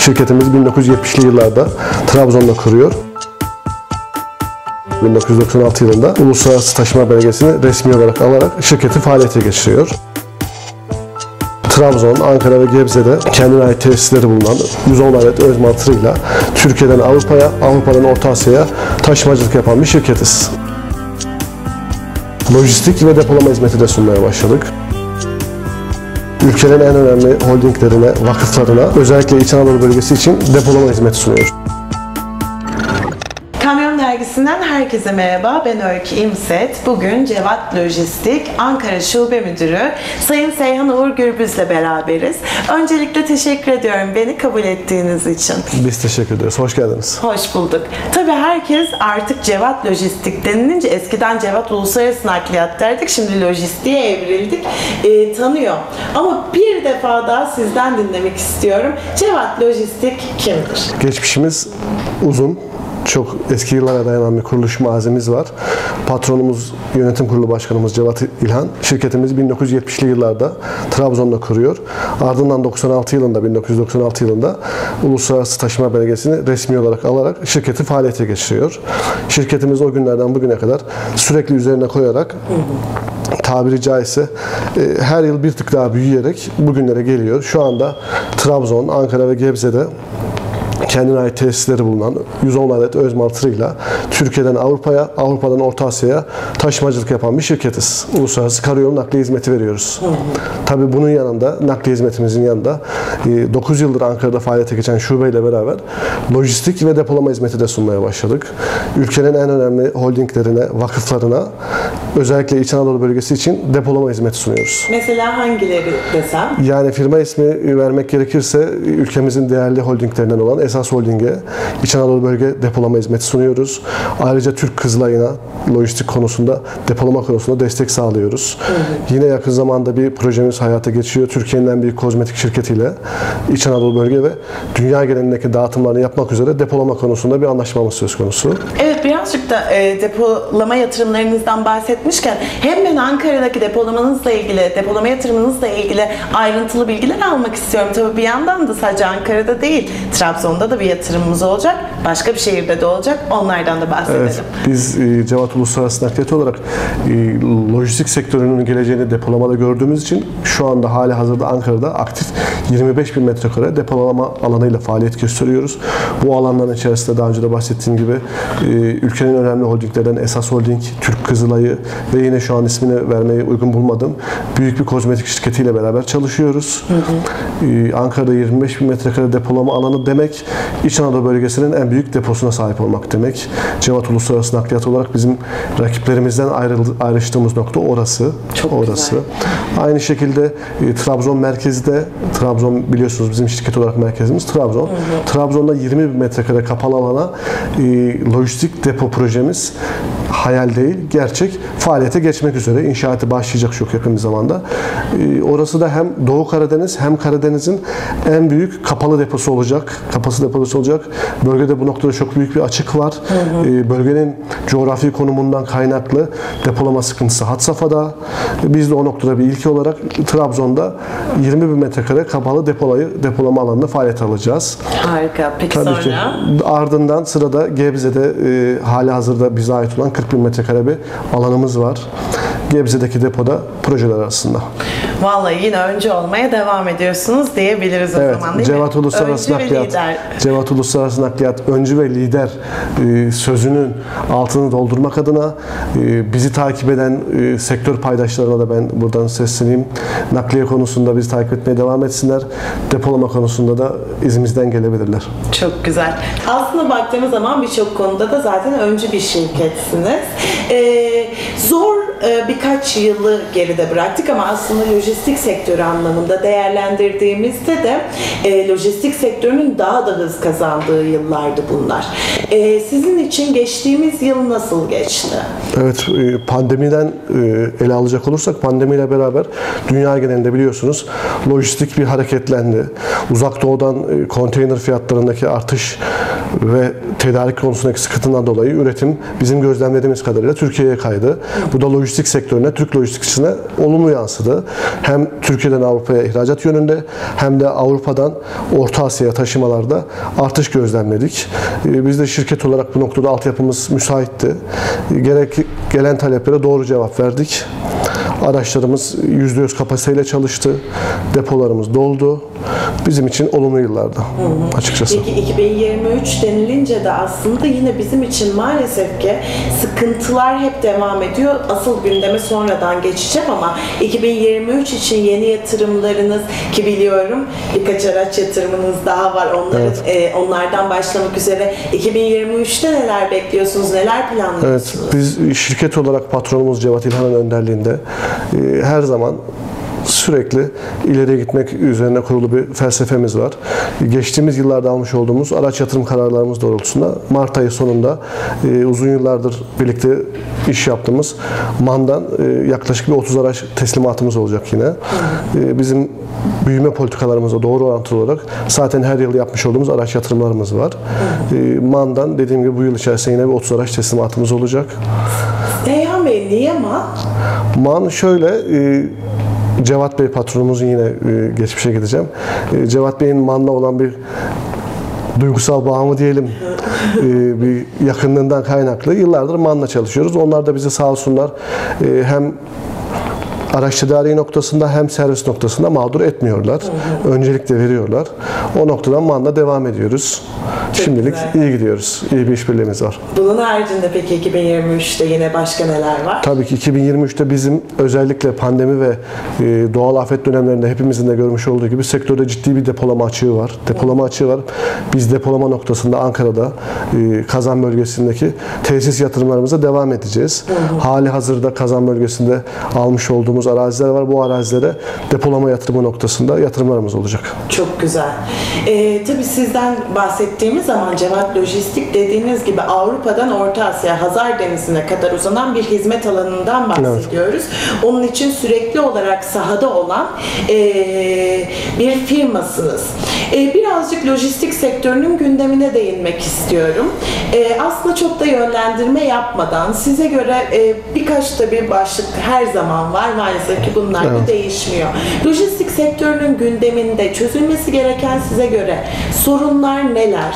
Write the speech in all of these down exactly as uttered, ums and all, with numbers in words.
Şirketimiz bin dokuz yüz yetmişli yıllarda Trabzon'da kuruyor. bin dokuz yüz doksan altı yılında uluslararası taşıma belgesini resmi olarak alarak şirketi faaliyete geçiriyor. Trabzon, Ankara ve Gebze'de kendine ait tesisleri bulunan yüz on adet öz mantırıyla Türkiye'den Avrupa'ya, Avrupa'dan Orta Asya'ya taşımacılık yapan bir şirketiz. Lojistik ve depolama hizmeti de sunmaya başladık. Ülkenin en önemli holdinglerine, vakıflarına, özellikle İç Anadolu bölgesi için depolama hizmeti sunuyoruz. Kamyon Dergisi'nden herkese merhaba. Ben Öykü İmset. Bugün Cevat Lojistik Ankara Şube Müdürü Sayın Seyhan Uğur Gürbüz'le beraberiz. Öncelikle teşekkür ediyorum beni kabul ettiğiniz için. Biz teşekkür ederiz. Hoş geldiniz. Hoş bulduk. Tabii herkes artık Cevat Lojistik denilince, eskiden Cevat Uluslararası Nakliyat derdik, şimdi lojistiğe evrildik, e, tanıyor. Ama bir defa daha sizden dinlemek istiyorum. Cevat Lojistik kimdir? Geçmişimiz uzun. Çok eski yıllara dayanan bir kuruluş mazimiz var. Patronumuz, yönetim kurulu başkanımız Cevat İlhan. Şirketimiz bin dokuz yüz yetmişli yıllarda Trabzon'da kuruyor. Ardından doksan altı yılında, bin dokuz yüz doksan altı yılında uluslararası taşıma belgesini resmi olarak alarak şirketi faaliyete geçiriyor. Şirketimiz o günlerden bugüne kadar sürekli üzerine koyarak, tabiri caizse her yıl bir tık daha büyüyerek bugünlere geliyor. Şu anda Trabzon, Ankara ve Gebze'de kendine ait tesisleri bulunan yüz on adet öz mantırıyla Türkiye'den Avrupa'ya, Avrupa'dan Orta Asya'ya taşımacılık yapan bir şirketiz. Uluslararası karayolu nakliye hizmeti veriyoruz. Hı hı. Tabii bunun yanında, nakliye hizmetimizin yanında dokuz yıldır Ankara'da faaliyete geçen şubeyle beraber lojistik ve depolama hizmeti de sunmaya başladık. Ülkenin en önemli holdinglerine, vakıflarına, özellikle İç Anadolu bölgesi için depolama hizmeti sunuyoruz. Mesela hangileri desem? Yani firma ismi vermek gerekirse ülkemizin değerli holdinglerinden olan Esas Holding'e İç Anadolu bölge depolama hizmeti sunuyoruz. Ayrıca Türk Kızılay'ına lojistik konusunda, depolama konusunda destek sağlıyoruz. Hı hı. Yine yakın zamanda bir projemiz hayata geçiyor. Türkiye'nin en büyük kozmetik şirketiyle İç Anadolu bölge ve dünya genelindeki dağıtımlarını yapmak üzere depolama konusunda bir anlaşmamız söz konusu. Evet, birazcık da e, depolama yatırımlarınızdan bahsetmişken hemen Ankara'daki depolamanızla ilgili, depolama yatırımınızla ilgili ayrıntılı bilgiler almak istiyorum. Tabii bir yandan da sadece Ankara'da değil, Trabzon'da da bir yatırımımız olacak. Başka bir şehirde de olacak. Onlardan da bahsedelim. Evet, biz e, Cevat Uluslararası Nakliyat olarak e, lojistik sektörünün geleceğini depolamada gördüğümüz için şu anda hali hazırda Ankara'da aktif yirmi beş bin metrekare depolama alanıyla faaliyet gösteriyoruz. Bu alanların içerisinde daha önce de bahsettiğim gibi e, ülkenin önemli holdinglerden Esas Holding, Türk Kızılay'ı ve yine şu an ismini vermeyi uygun bulmadığım büyük bir kozmetik şirketiyle beraber çalışıyoruz. Hı hı. E, Ankara'da yirmi beş bin metrekare depolama alanı demek, İç Anadolu bölgesinin en büyük deposuna sahip olmak demek. Cevat Uluslararası Nakliyat olarak bizim rakiplerimizden ayrıldı, ayrıştığımız nokta orası. Çok orası. Güzel. Aynı şekilde e, Trabzon merkezde, Trabzon biliyorsunuz bizim şirket olarak merkezimiz Trabzon. Hı hı. Trabzon'da yirmi bin metrekare kapalı alana e, lojistik depo projemiz hayal değil, gerçek, faaliyete geçmek üzere. İnşaatı başlayacak çok yakın bir zamanda. E, orası da hem Doğu Karadeniz hem Karadeniz'in en büyük kapalı deposu olacak. Kapasite deposu olacak. Bölgede bu noktada çok büyük bir açık var. Hı hı. E, bölgenin coğrafi konumundan kaynaklı depolama sıkıntısı had safhada. Biz de o noktada bir ilki olarak Trabzon'da yirmi bin metrekare kapalı depolayı, depolama alanında faaliyet alacağız. Harika. Peki Tabii sonra? Ki. Ardından sırada Gebze'de e, hali hazırda bize ait olan kırk bin metrekare bir alanımız var. Gebze'deki depoda projeler arasında. Vallahi yine önce olmaya devam ediyorsunuz diyebiliriz o evet, zaman değil Cevat mi? Uluslararası Öncü Nakliyat, Cevat Uluslararası Nakliyat öncü ve lider e, sözünün altını doldurmak adına e, bizi takip eden e, sektör paydaşlarına da ben buradan sesleneyim. Nakliye konusunda bizi takip etmeye devam etsinler. Depolama konusunda da izimizden gelebilirler. Çok güzel. Aslında baktığımız zaman birçok konuda da zaten öncü bir şirketsiniz. Ee, zor e, birkaç yılı geride bıraktık ama aslında lojistik sektörü anlamında değerlendirdiğimizde de e, lojistik sektörünün daha da hız kazandığı yıllardı bunlar. E, sizin için geçtiğimiz yıl nasıl geçti? Evet, pandemiden ele alacak olursak pandemiyle beraber dünya genelinde biliyorsunuz lojistik bir hareketlendi. Uzak Doğu'dan konteyner fiyatlarındaki artış ve tedarik konusundaki sıkıntından dolayı üretim bizim gözlemlediğimiz kadarıyla Türkiye'ye kaydı. Bu da lojistik lojistik sektörüne, Türk lojistikçisine olumlu yansıdı. Hem Türkiye'den Avrupa'ya ihracat yönünde hem de Avrupa'dan Orta Asya'ya taşımalarda artış gözlemledik. Biz de şirket olarak bu noktada altyapımız müsaitti. Gerek gelen taleplere doğru cevap verdik. Araçlarımız yüzde yüz kapasiteyle çalıştı. Depolarımız doldu. Bizim için olumlu yıllardı açıkçası. Peki iki bin yirmi üç denilince de aslında yine bizim için maalesef ki sıkıntılar hep devam ediyor. Asıl gündeme sonradan geçeceğim ama iki bin yirmi üç için yeni yatırımlarınız, ki biliyorum birkaç araç yatırımınız daha var. Onların, evet. e, onlardan başlamak üzere. iki bin yirmi üçte neler bekliyorsunuz? Neler planlıyorsunuz? Evet, biz şirket olarak patronumuz Cevat İlhan'ın önderliğinde e, her zaman sürekli ileriye gitmek üzerine kurulu bir felsefemiz var. Geçtiğimiz yıllarda almış olduğumuz araç yatırım kararlarımız doğrultusunda Mart ayı sonunda e, uzun yıllardır birlikte iş yaptığımız MAN'dan e, yaklaşık bir otuz araç teslimatımız olacak yine. E, bizim büyüme politikalarımıza doğru orantılı olarak zaten her yıl yapmış olduğumuz araç yatırımlarımız var. E, MAN'dan dediğim gibi bu yıl içerisinde yine bir otuz araç teslimatımız olacak. Seyhan Bey, niye MAN? MAN şöyle, e, Cevat Bey patronumuzun yine e, geçmişe gideceğim. E, Cevat Bey'in MAN'la olan bir duygusal bağımı diyelim, e, bir yakınlığından kaynaklı yıllardır MAN'la çalışıyoruz. Onlar da bizi sağ olsunlar e, hem araç tedariği noktasında hem servis noktasında mağdur etmiyorlar. Hı hı. Öncelik de veriyorlar. O noktadan MAN'la devam ediyoruz. Çok Şimdilik güzel. iyi gidiyoruz. İyi bir işbirliğimiz var. Bunun haricinde peki iki bin yirmi üçte yine başka neler var? Tabii ki iki bin yirmi üçte bizim özellikle pandemi ve e, doğal afet dönemlerinde hepimizin de görmüş olduğu gibi sektörde ciddi bir depolama açığı var. Depolama Hı. açığı var. Biz depolama noktasında Ankara'da e, Kazan bölgesindeki tesis yatırımlarımıza devam edeceğiz. Hı hı. Hali hazırda Kazan bölgesinde almış olduğumuz araziler var. Bu arazilere depolama yatırımı noktasında yatırımlarımız olacak. Çok güzel. Ee, tabii sizden bahsettiğimiz zaman Cevat Lojistik dediğiniz gibi Avrupa'dan Orta Asya, Hazar Denizi'ne kadar uzanan bir hizmet alanından bahsediyoruz. Evet. Onun için sürekli olarak sahada olan e, bir firmasınız. E, birazcık lojistik sektörünün gündemine değinmek istiyorum. E, aslında çok da yönlendirme yapmadan size göre e, birkaç da bir başlık her zaman var. Maalesef ki bunlar evet. da değişmiyor. Lojistik sektörünün gündeminde çözülmesi gereken size göre sorunlar neler?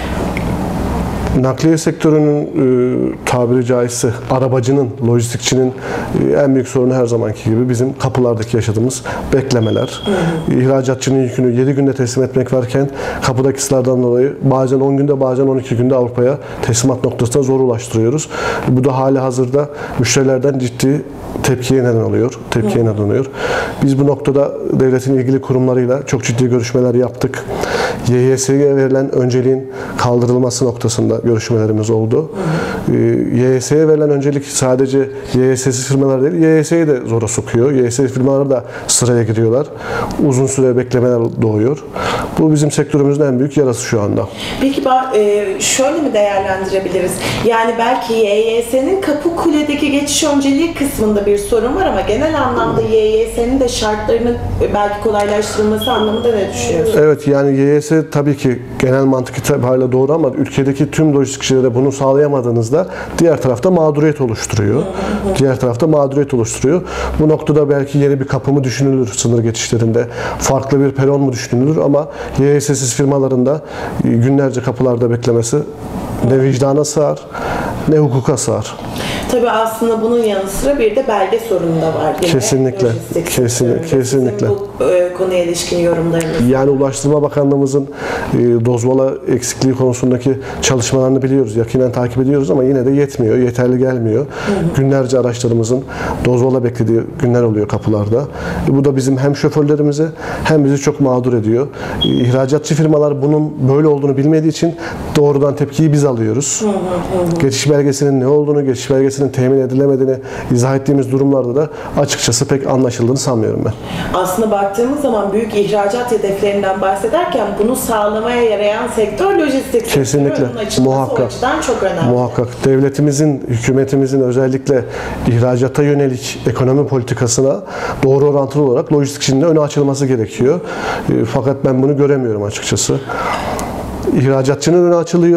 Nakliye sektörünün e, tabiri caizse arabacının, lojistikçinin e, en büyük sorunu her zamanki gibi bizim kapılardaki yaşadığımız beklemeler. Hı hı. İhracatçının yükünü yedi günde teslim etmek varken kapıdaki sıradan dolayı bazen on günde bazen on iki günde Avrupa'ya teslimat noktasına zor ulaştırıyoruz. Bu da hali hazırda müşterilerden ciddi tepkiye neden oluyor. Tepkiye neden oluyor. Biz bu noktada devletin ilgili kurumlarıyla çok ciddi görüşmeler yaptık. Y Y S'ye verilen önceliğin kaldırılması noktasında görüşmelerimiz oldu. Hı hı. Y Y S'ye verilen öncelik sadece Y Y S'siz firmalar değil, Y Y S'yi de zora sokuyor. Y Y S firmalar da sıraya giriyorlar. Uzun süre beklemeler doğuyor. Bu bizim sektörümüzün en büyük yarası şu anda. Peki şöyle mi değerlendirebiliriz? Yani belki Y Y S'nin Kapıkule'deki geçiş önceliği kısmında bir sorun var ama genel anlamda Y Y S'nin de şartlarının belki kolaylaştırılması anlamında ne düşünüyorsunuz? Evet, yani Y Y S tabii ki genel mantık itibariyle doğru ama ülkedeki tüm lojistikçilere bunu sağlayamadığınızda diğer tarafta mağduriyet oluşturuyor. Hı hı. Diğer tarafta mağduriyet oluşturuyor. Bu noktada belki yeni bir kapı mı düşünülür sınır geçişlerinde? Farklı bir peron mu düşünülür? Ama Y Y S'siz firmaların da günlerce kapılarda beklemesi ne vicdana sığar ne hukuka sığar. Tabii aslında bunun yanı sıra bir de belge sorunu da var. Yine kesinlikle. Kesinlikle. Kesinlikle. Bu e, konuya ilişkin yorumlarınız. Yani Ulaştırma Bakanlığımızın e, dozvala eksikliği konusundaki çalışmalarını biliyoruz. Yakinen takip ediyoruz ama yine de yetmiyor. Yeterli gelmiyor. Hı hı. Günlerce araçlarımızın dozvala beklediği günler oluyor kapılarda. E, bu da bizim hem şoförlerimizi hem bizi çok mağdur ediyor. E, ihracatçı firmalar bunun böyle olduğunu bilmediği için doğrudan tepkiyi biz alıyoruz. Hı hı hı. Geçiş belgesinin ne olduğunu, geçiş belgesinin temin edilemediğini izah ettiğimiz durumlarda da açıkçası pek anlaşıldığını sanmıyorum ben. Aslında baktığımız zaman büyük ihracat hedeflerinden bahsederken bunu sağlamaya yarayan sektör lojistik. Kesinlikle. Muhakkak. Çok önemli. Muhakkak. Devletimizin, hükümetimizin özellikle ihracata yönelik ekonomi politikasına doğru orantılı olarak lojistikçinin de öne açılması gerekiyor. Fakat ben bunu göremiyorum açıkçası. İhracatçının önü açılıyor.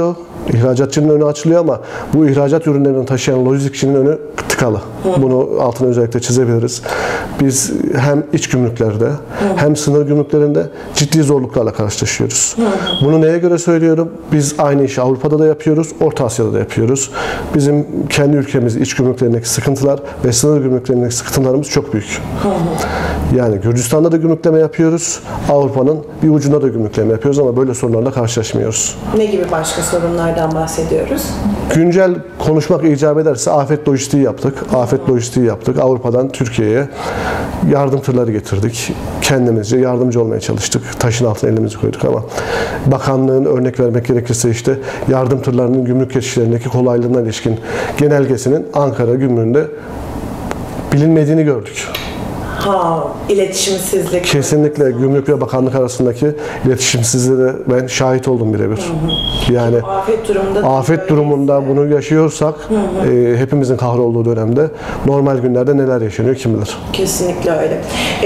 İhracatçının önü açılıyor ama bu ihracat ürünlerini taşıyan lojistikçinin önü tıkalı. Hı. Bunu altını özellikle çizebiliriz. Biz hem iç gümrüklerde Hı. hem sınır gümrüklerinde ciddi zorluklarla karşılaşıyoruz. Hı. Bunu neye göre söylüyorum? Biz aynı işi Avrupa'da da yapıyoruz, Orta Asya'da da yapıyoruz. Bizim kendi ülkemiz iç gümrüklerindeki sıkıntılar ve sınır gümrüklerindeki sıkıntılarımız çok büyük. Hı. Yani Gürcistan'da da gümrükleme yapıyoruz. Avrupa'nın bir ucunda da gümrükleme yapıyoruz ama böyle sorunlarla karşılaşmıyoruz. Ne gibi başka sorunlardan bahsediyoruz? Güncel konuşmak icap ederse afet lojistiği yaptık. Afet lojistiği yaptık. Avrupa'dan Türkiye'ye yardım tırları getirdik. Kendimizce yardımcı olmaya çalıştık. Taşın altına elimizi koyduk ama bakanlığın örnek vermek gerekirse işte yardım tırlarının gümrük geçişlerindeki kolaylığına ilişkin genelgesinin Ankara gümrüğünde bilinmediğini gördük. Ha, iletişimsizlik. Kesinlikle gümrük ve bakanlık arasındaki iletişimsizliğe de ben şahit oldum birebir. Yani afet durumunda, afet durumunda bunu yaşıyorsak hı hı. E, hepimizin kahrolduğu dönemde normal günlerde neler yaşanıyor kim bilir. Kesinlikle öyle.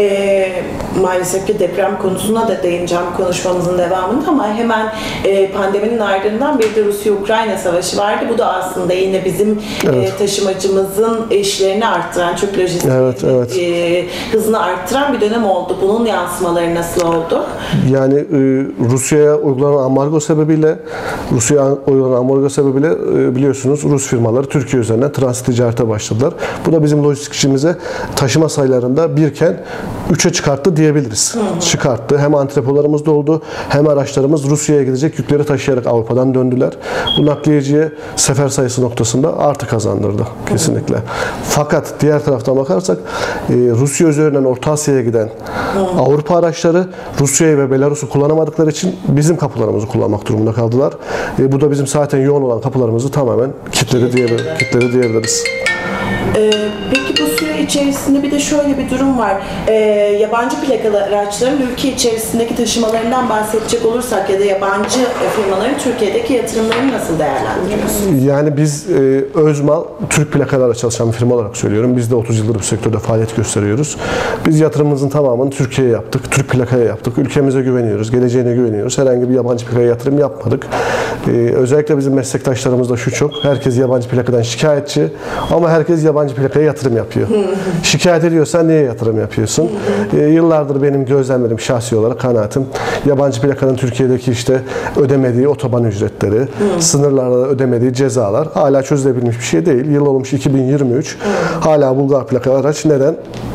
E, maalesef ki deprem konusuna da değineceğim konuşmamızın devamında ama hemen e, pandeminin ardından bir de Rusya-Ukrayna savaşı vardı. Bu da aslında yine bizim evet. e, taşımacımızın işlerini arttıran, çok lojistik evet, evet. E, hızını arttıran bir dönem oldu. Bunun yansımaları nasıl oldu? Yani e, Rusya'ya uygulanan ambargo sebebiyle Rusya'ya uygulanan ambargo sebebiyle e, biliyorsunuz Rus firmaları Türkiye üzerinden transit ticarete başladılar. Bu da bizim lojistikçimize taşıma sayılarında birken üçe çıkarttı diyebiliriz. Hı hı. Çıkarttı. Hem antrepolarımız doldu hem araçlarımız Rusya'ya gidecek yükleri taşıyarak Avrupa'dan döndüler. Bu nakliyeciye sefer sayısı noktasında artı kazandırdı. Kesinlikle. Hı hı. Fakat diğer taraftan bakarsak e, Rusya üzerinden Orta Asya'ya giden Hı. Avrupa araçları Rusya'yı ve Belarus'u kullanamadıkları için bizim kapılarımızı kullanmak durumunda kaldılar. E, bu da bizim zaten yoğun olan kapılarımızı tamamen kilitledi diyebiliriz. Kilitledi diyebiliriz. Ee, peki bu süre içerisinde bir de şöyle bir durum var. Ee, yabancı plakalı araçların ülke içerisindeki taşımalarından bahsedecek olursak ya da yabancı firmaların Türkiye'deki yatırımlarını nasıl değerlendiriyorsunuz? Yani biz e, Özmal Türk plakalarla çalışan bir firma olarak söylüyorum. Biz de otuz yıldır bu sektörde faaliyet gösteriyoruz. Biz yatırımımızın tamamını Türkiye'ye yaptık. Türk plakaya yaptık. Ülkemize güveniyoruz. Geleceğine güveniyoruz. Herhangi bir yabancı plakaya yatırım yapmadık. Ee, özellikle bizim meslektaşlarımızda şu çok. Herkes yabancı plakadan şikayetçi ama herkes yabancı plakaya yatırım yapıyor. Şikayet ediyorsan niye yatırım yapıyorsun? Ee, yıllardır benim gözlemlerim şahsi olarak kanaatim yabancı plakanın Türkiye'deki işte ödemediği otoban ücretleri, Hı. sınırlarda ödemediği cezalar hala çözülebilmiş bir şey değil. Yıl olmuş iki bin yirmi üç. Hı. Hala Bulgar plakalı araç neden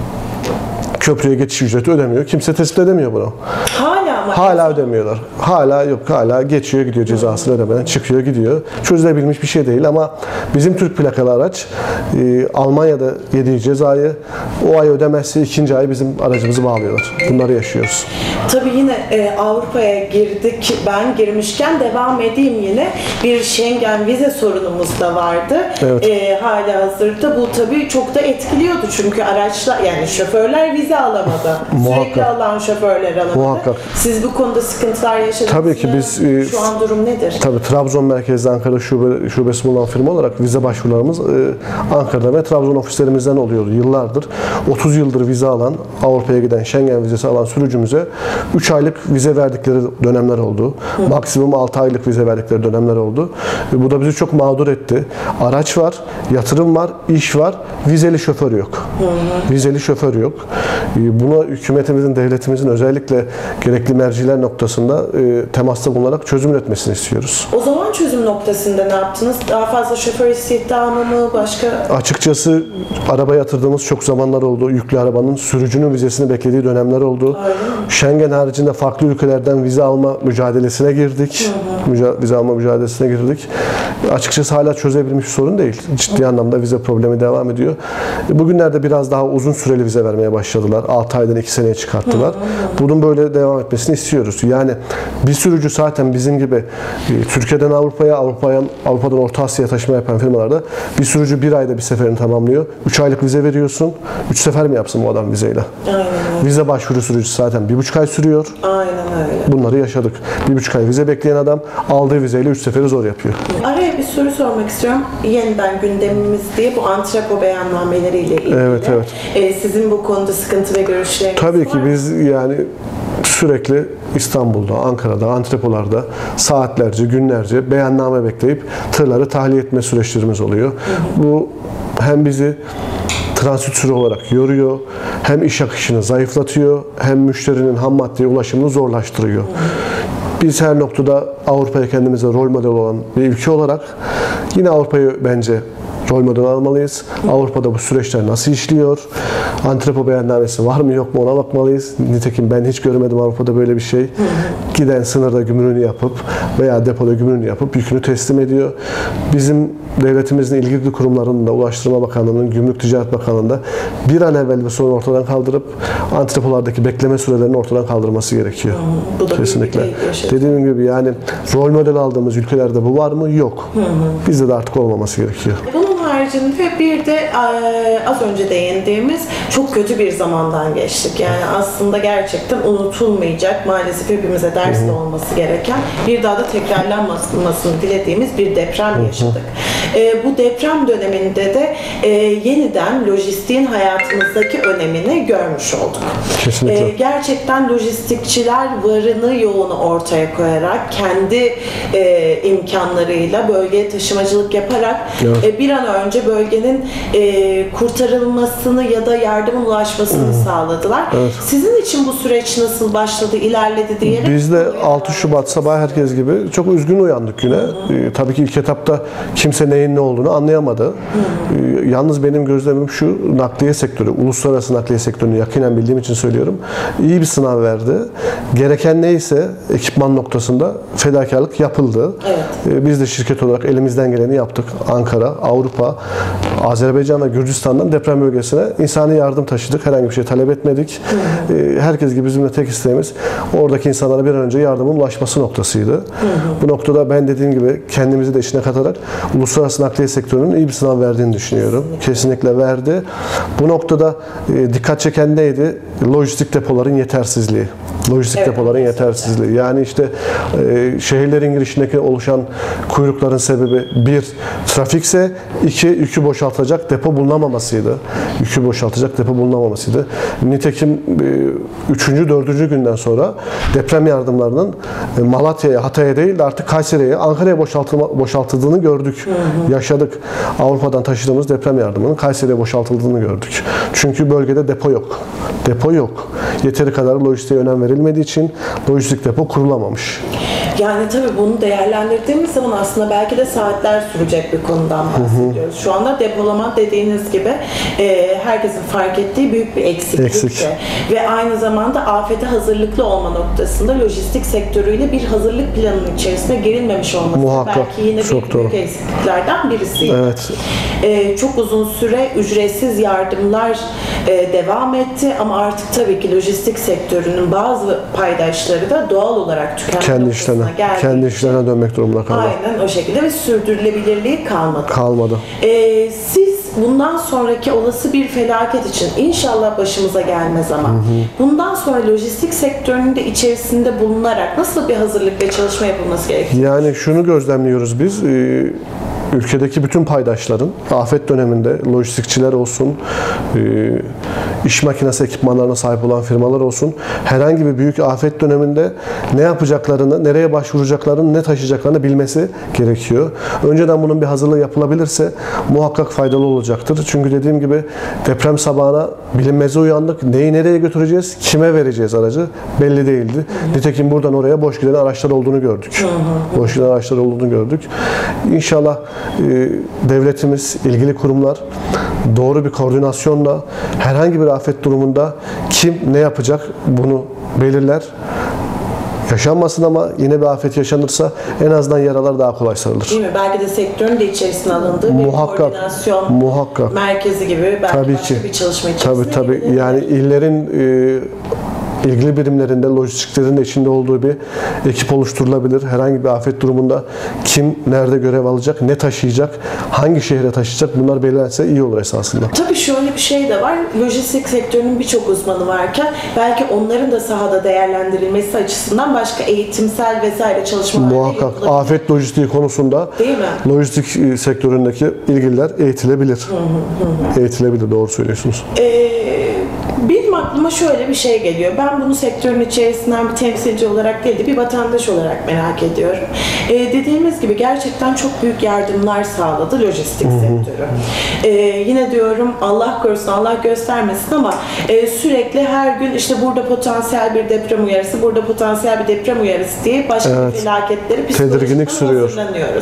köprüye geçiş ücreti ödemiyor? Kimse tespit edemiyor bunu. Hala mı? Hala ödemiyorlar. Hala yok. Hala geçiyor gidiyor cezasını ödemeden. Çıkıyor gidiyor. Çözülebilmiş bir şey değil ama bizim Türk plakalı araç e, Almanya'da yediği cezayı o ay ödemezse ikinci ay bizim aracımızı bağlıyorlar. Bunları yaşıyoruz. Tabii yine e, Avrupa'ya girdik. Ben girmişken devam edeyim yine. Bir Schengen vize sorunumuz da vardı. Evet. E, hala hazırda bu tabii çok da etkiliyordu. Çünkü araçlar yani şoförler vize alamadı. Sürekli alan şoförler alamadı. Muhakkak. Siz bu konuda sıkıntılar yaşadınız Tabii ki mı? biz e, şu an durum nedir? Tabii Trabzon merkezli Ankara şube, şubesi bulunan firma olarak vize başvurularımız e, Ankara'da ve Trabzon ofislerimizden oluyordu yıllardır. otuz yıldır vize alan, Avrupa'ya giden Schengen vizesi alan sürücümüze üç aylık vize verdikleri dönemler oldu. Hı. Maksimum altı aylık vize verdikleri dönemler oldu. E, bu da bizi çok mağdur etti. Araç var, yatırım var, iş var, vizeli şoför yok. Hı hı. Vizeli şoför yok. E, buna hükümetimizin, devletimizin özellikle gerekli merciler noktasında e, temasta bulunarak çözüm üretmesini istiyoruz. O zaman çözüm noktasında ne yaptınız? Daha fazla şoför istihdamı mı? Başka? Açıkçası araba yatırdığımız çok zamanlar oldu. Yüklü arabanın sürücünün vizesini beklediği dönemler oldu. Aynen. Schengen haricinde farklı ülkelerden vize alma mücadelesine girdik. Hı hı. Müca- vize alma mücadelesine girdik. Açıkçası hala çözebilmiş bir sorun değil. Ciddi hı. anlamda vize problemi devam ediyor. Bugünlerde biraz daha uzun süreli vize vermeye başladılar. altı aydan iki seneye çıkarttılar. Hı hı. Bunun böyle devam etmesini istiyoruz. Yani bir sürücü zaten bizim gibi Türkiye'den Avrupa'ya, Avrupa'ya, Avrupa'dan Orta Asya'ya taşıma yapan firmalarda bir sürücü bir ayda bir seferini tamamlıyor. üç aylık vize veriyorsun. üç sefer mi yapsın bu adam vizeyle? Aynen öyle. Vize başvuru süreci zaten bir buçuk ay sürüyor. Aynen öyle. Bunları yaşadık. Bir buçuk ay vize bekleyen adam aldığı vizeyle üç seferi zor yapıyor. Araya bir soru sormak istiyorum. Yeniden gündemimiz diye bu antrepo beyannameleriyle ilgili. Evet, evet. Ee, sizin bu konuda sıkıntı ve görüşleriniz Tabii var ki biz yani sürekli İstanbul'da, Ankara'da, antrepolarda saatlerce, günlerce beyanname bekleyip tırları tahliye etme süreçlerimiz oluyor. Bu hem bizi transit süre olarak yoruyor, hem iş akışını zayıflatıyor, hem müşterinin ham maddeye ulaşımını zorlaştırıyor. Biz her noktada Avrupa'ya kendimize rol model olan bir ülke olarak yine Avrupa'yı bence rol model almalıyız. Avrupa'da bu süreçler nasıl işliyor? Antrepo beyannamesi var mı yok mu ona bakmalıyız. Nitekim ben hiç görmedim Avrupa'da böyle bir şey. Giden sınırda gümrüğünü yapıp veya depoda gümrüğünü yapıp yükünü teslim ediyor. Bizim devletimizin ilgili kurumlarının da, Ulaştırma Bakanlığı'nın, Gümrük Ticaret Bakanlığı'nda bir an evvel bu sorunu ortadan kaldırıp antrepolardaki bekleme sürelerini ortadan kaldırması gerekiyor. Hı, bu da kesinlikle. Bir Dediğim gibi yani rol model aldığımız ülkelerde bu var mı? Yok. Hı hı. Bizde de artık olmaması gerekiyor. Bunun haricinde bir de az önce değindiğimiz çok kötü bir zamandan geçtik. Yani aslında gerçekten unutulmayacak, maalesef hepimize ders de olması gereken, bir daha da tekrarlanmasını dilediğimiz bir deprem yaşadık. E, bu deprem döneminde de e, yeniden lojistiğin hayatımızdaki önemini görmüş olduk. Kesinlikle. E, gerçekten lojistikçiler varını yoğunu ortaya koyarak, kendi e, imkanlarıyla bölgeye taşımacılık yaparak evet. e, bir an önce bölgenin e, kurtarılmasını ya da yardımın ulaşmasını hmm. sağladılar. Evet. Sizin için bu süreç nasıl başladı, ilerledi diyerek? Biz de altı Şubat sabahı herkes gibi çok üzgün uyandık güne. Ee, tabii ki ilk etapta kimse neyin ne olduğunu anlayamadı. Ee, yalnız benim gözlemim şu, nakliye sektörü, uluslararası nakliye sektörünü yakinen bildiğim için söylüyorum. İyi bir sınav verdi. Gereken neyse ekipman noktasında fedakarlık yapıldı. Evet. Ee, biz de şirket olarak elimizden geleni yaptık. Ankara, Avrupa, Azerbaycan ve Gürcistan'dan deprem bölgesine insani yardım taşıdık. Herhangi bir şey talep etmedik. Hı hı. Herkes gibi bizim de tek isteğimiz oradaki insanlara bir an önce yardımın ulaşması noktasıydı. Hı hı. Bu noktada ben dediğim gibi kendimizi de içine katarak uluslararası nakliye sektörünün iyi bir sınav verdiğini düşünüyorum. Kesinlikle, Kesinlikle verdi. Bu noktada e, dikkat çeken neydi? Lojistik depoların yetersizliği. Lojistik evet, depoların yetersizliği. Yani işte e, şehirlerin girişindeki oluşan kuyrukların sebebi bir, trafikse, iki, yükü boşaltacak depo bulunamamasıydı. Yükü boşaltacak depo bulunamamasıydı. Nitekim e, üçüncü, dördüncü günden sonra deprem yardımlarının e, Malatya'ya, Hatay'a değil de artık Kayseri'ye, Ankara'ya boşaltıldığını gördük. Hı hı. Yaşadık. Avrupa'dan taşıdığımız deprem yardımının Kayseri'ye boşaltıldığını gördük. Çünkü bölgede depo yok. Depo yok. Yeteri kadar lojistiğe önem verilmediği için lojistik depo kurulamamış. Yani tabii bunu değerlendirdiğimiz zaman aslında belki de saatler sürecek bir konudan bahsediyoruz. Hı hı. Şu anda depolama dediğiniz gibi e, herkesin fark ettiği büyük bir eksiklik. Eksik. Ve aynı zamanda afete hazırlıklı olma noktasında lojistik sektörüyle bir hazırlık planının içerisine girilmemiş olması muhakkak, belki yine bir büyük eksikliklerden birisi. Evet. E, çok uzun süre ücretsiz yardımlar e, devam etti ama artık tabii ki lojistik sektörünün bazı paydaşları da doğal olarak tükenme kendi işlerine, kendi işlerine dönmek durumunda kaldı. Aynen o şekilde ve sürdürülebilirliği kalmadı. Kalmadı. Ee, siz bundan sonraki olası bir felaket için inşallah başımıza gelmez ama hı hı. bundan sonra lojistik sektörünün de içerisinde bulunarak nasıl bir hazırlık ve çalışma yapılması gerekiyor? Yani şunu gözlemliyoruz biz. E, ülkedeki bütün paydaşların afet döneminde lojistikçiler olsun, iş makinesi ekipmanlarına sahip olan firmalar olsun, herhangi bir büyük afet döneminde ne yapacaklarını, nereye başvuracaklarını, ne taşıyacaklarını bilmesi gerekiyor. Önceden bunun bir hazırlığı yapılabilirse muhakkak faydalı olacaktır. Çünkü dediğim gibi deprem sabahına bilinmeze uyandık. Neyi nereye götüreceğiz, kime vereceğiz aracı belli değildi. Hı hı. Nitekim buradan oraya boş giden araçlar olduğunu gördük. Hı hı. Boş giden araçlar olduğunu gördük. İnşallah devletimiz, ilgili kurumlar doğru bir koordinasyonla herhangi bir afet durumunda kim ne yapacak bunu belirler. Yaşanmasın ama yine bir afet yaşanırsa en azından yaralar daha kolay sarılır. Değil mi? Belki de sektörün de içerisine alındığı bir muhakkak, koordinasyon muhakkak. merkezi gibi belki tabii başka ki. bir çalışma içerisinde. Tabii tabii. Yani illerin e, ilgili birimlerinde, lojistiklerin de içinde olduğu bir ekip oluşturulabilir. Herhangi bir afet durumunda kim nerede görev alacak, ne taşıyacak, hangi şehre taşıyacak bunlar belirlense iyi olur esasında. Tabii şöyle bir şey de var. Lojistik sektörünün birçok uzmanı varken belki onların da sahada değerlendirilmesi açısından başka eğitimsel vesaire çalışmalar muhakkak afet lojistiği konusunda değil mi? Lojistik sektöründeki ilgililer eğitilebilir. Hı hı hı. Eğitilebilir, doğru söylüyorsunuz. Ee, Benim aklıma şöyle bir şey geliyor. Ben bunu sektörün içerisinden bir temsilci olarak değil de bir vatandaş olarak merak ediyorum. Ee, dediğimiz gibi gerçekten çok büyük yardımlar sağladı lojistik sektörü. Ee, yine diyorum Allah korusun, Allah göstermesin ama e, sürekli her gün işte burada potansiyel bir deprem uyarısı, burada potansiyel bir deprem uyarısı diye başka Evet. bir felaketleri Tedirginlik psikolojikten sürüyor. hazırlanıyoruz.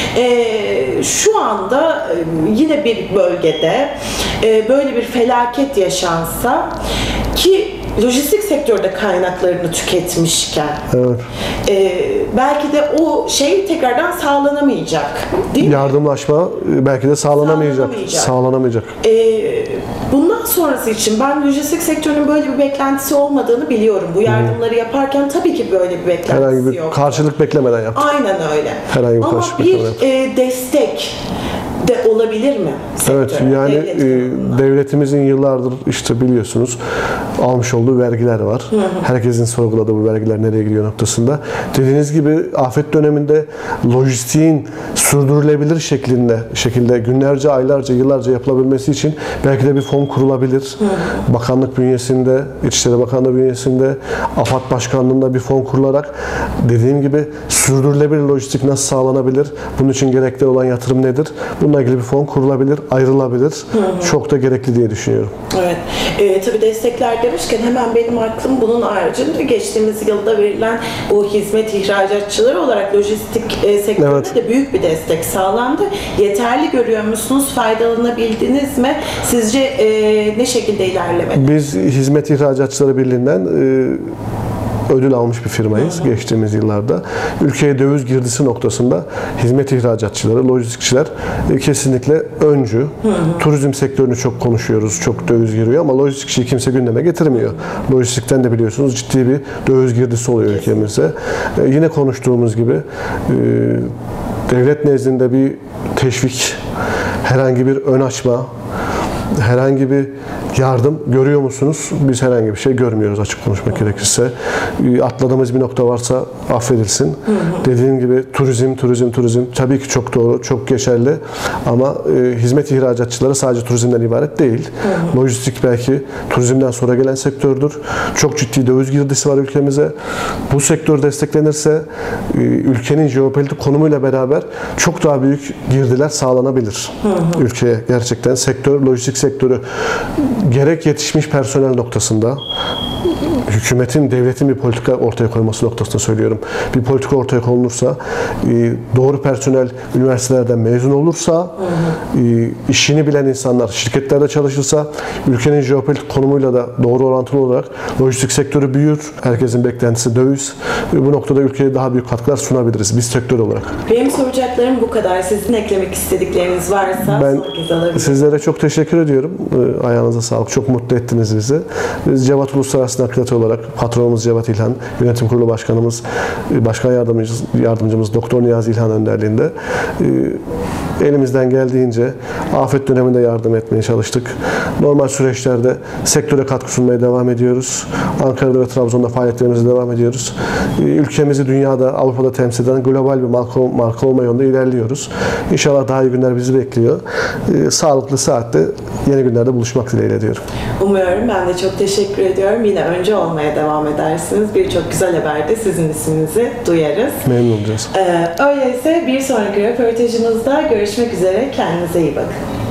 Ee, şu anda e, yine bir bölgede e, böyle bir felaket yaşansa ki lojistik sektörde kaynaklarını tüketmişken Evet. e, belki de o şey tekrardan sağlanamayacak, değil mi? Yardımlaşma belki de sağlanamayacak. Sağlanamayacak. Sağlanamayacak. E, bundan sonrası için ben lojistik sektörünün böyle bir beklentisi olmadığını biliyorum. Bu yardımları yaparken tabii ki böyle bir beklentisi Herhangi bir yok. karşılık beklemeden yaptık. Aynen öyle. Herhangi bir Ama karşılık bir beklemeden. e, destek de olabilir mi? Evet, sektöre, yani devlet e, tarafından? devletimizin yıllardır işte biliyorsunuz almış olduğu vergiler var. Hı hı. Herkesin sorguladığı bu vergiler nereye gidiyor noktasında. Dediğiniz gibi afet döneminde lojistiğin sürdürülebilir şeklinde şekilde günlerce, aylarca, yıllarca yapılabilmesi için belki de bir fon kurulabilir. Hı hı. Bakanlık bünyesinde, İçişleri Bakanlığı bünyesinde, AFAD Başkanlığı'nda bir fon kurularak dediğim gibi sürdürülebilir lojistik nasıl sağlanabilir? Bunun için gerekli olan yatırım nedir? Bununla ilgili bir fon kurulabilir, ayrılabilir. Hı hı. Çok da gerekli diye düşünüyorum. Evet. E, tabii destekler demişken hemen benim aklım bunun haricinde geçtiğimiz yılda verilen bu hizmet ihracatçıları olarak lojistik e, sektörüne Evet. de büyük bir destek sağlandı. Yeterli görüyor musunuz? Faydalanabildiniz mi? Sizce e, ne şekilde ilerlemedi? Biz Hizmet İhracatçıları Birliği'nden e, ödül almış bir firmayız. Hı hı. Geçtiğimiz yıllarda. Ülkeye döviz girdisi noktasında hizmet ihracatçıları, lojistikçiler e, kesinlikle öncü. Hı hı. Turizm sektörünü çok konuşuyoruz. Çok döviz giriyor ama lojistikçiyi kimse gündeme getirmiyor. Lojistikten de biliyorsunuz ciddi bir döviz girdisi oluyor ülkemize. E, yine konuştuğumuz gibi e, devlet nezdinde bir teşvik, herhangi bir ön açma, herhangi bir yardım görüyor musunuz? Biz herhangi bir şey görmüyoruz açık konuşmak gerekirse. Atladığımız bir nokta varsa affedilsin. Hı hı. Dediğim gibi turizm, turizm, turizm tabii ki çok doğru, çok geçerli ama e, hizmet ihracatçıları sadece turizmden ibaret değil. Hı hı. Lojistik belki turizmden sonra gelen sektördür. Çok ciddi döviz girdisi var ülkemize. Bu sektör desteklenirse e, ülkenin jeopolitik konumuyla beraber çok daha büyük girdiler sağlanabilir. Hı hı. Ülkeye gerçekten sektör, lojistik sektörü gerek yetişmiş personel noktasında hükümetin, devletin bir politika ortaya koyması noktasında söylüyorum. Bir politika ortaya konulursa, doğru personel üniversitelerden mezun olursa, hı hı. işini bilen insanlar şirketlerde çalışırsa, ülkenin jeopolitik konumuyla da doğru orantılı olarak lojistik sektörü büyür. Herkesin beklentisi döviz. Bu noktada ülkeye daha büyük katkılar sunabiliriz biz sektör olarak. Benim soracaklarım bu kadar. Sizin eklemek istedikleriniz varsa ben sizlere çok teşekkür ediyorum. Ayağınıza sağlık. Çok mutlu ettiniz bizi. Biz Cevat Uluslararası Nakliyaat olarak patronumuz Cevat İlhan, Yönetim Kurulu Başkanımız, Başkan Yardımcımız, Yardımcımız Doktor Niyazi İlhan önderliğinde elimizden geldiğince afet döneminde yardım etmeye çalıştık. Normal süreçlerde sektöre katkı sunmaya devam ediyoruz. Ankara'da ve Trabzon'da faaliyetlerimize devam ediyoruz. Ülkemizi dünyada, Avrupa'da temsil eden global bir marka, marka olma yolunda ilerliyoruz. İnşallah daha iyi günler bizi bekliyor. Sağlıklı saatte yeni günlerde buluşmak dileğiyle diyorum. Umuyorum. Ben de çok teşekkür ediyorum. Yine önce olmaya devam edersiniz. Birçok güzel haberde sizin isminizi duyarız. Memnun olacağız. Ee, öyleyse bir sonraki röportajımızda görüşmek üzere. Kendinize iyi bakın.